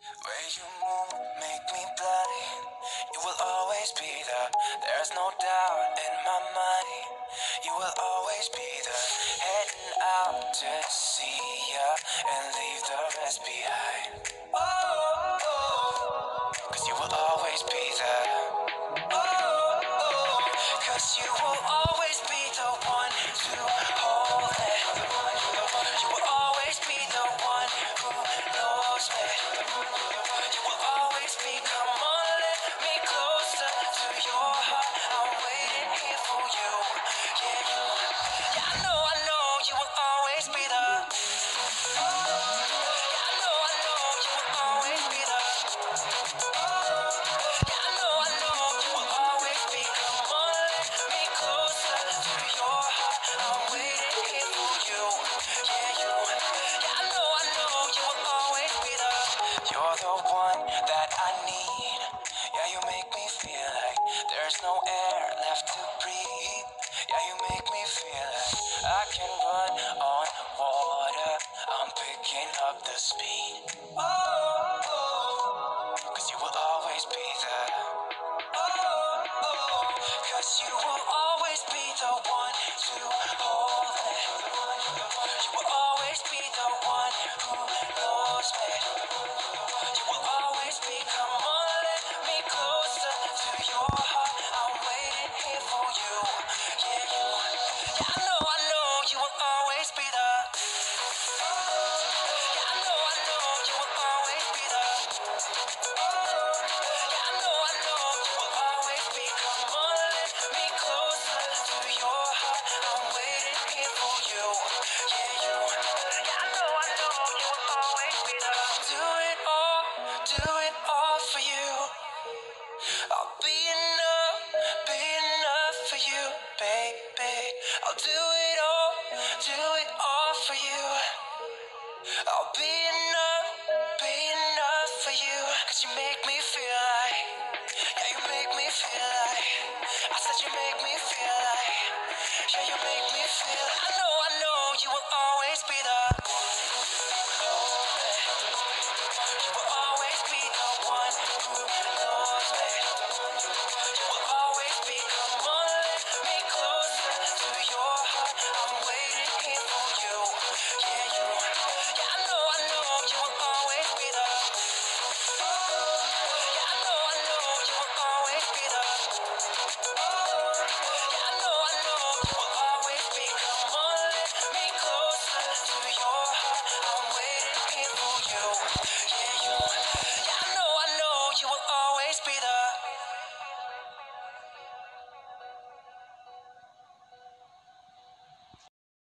Way you move, make me blind. You will always be there. There's no doubt in my mind. You will always be there. Heading out to see ya and leave the rest behind. Oh, oh, 'cause you will always be there. Oh, oh, 'cause you will always be the one to hold me. You will always be the one who knows me. You will always be, come on, let me closer to your heart. I'm waiting here for you. Yeah, you. Yeah, I know, you will always be the. Yeah, I know, you will always be the. Yeah, I know, you will always be. Come on, let me closer to your heart. I'm waiting here for you. Yeah, you. Yeah, I know, you will always be the. You're the one that I need. Yeah, you make me feel like there's no air left to breathe. Yeah, you make me feel like I can run on water. I'm picking up the speed. Oh, oh, 'cause you will always be there. Oh, oh, 'cause you will always be the one to hold me. You will always be the one who knows me. You will always be, come on, let me closer to your heart. I'm waiting here for you. Yeah, you. Yeah, I know, you will always be the. Yeah, I know, you will always be the. Yeah, I know, you will always be. Come on, let me closer to your heart. I'm waiting here for you. Yeah, you. Yeah, I know, you will always be the. Do it all for you. I'll be enough for you, baby. I'll do it all for you. I'll be enough for you. 'Cause you make me feel like, yeah, you make me feel like, I said you make me feel like, yeah, you make me feel, I know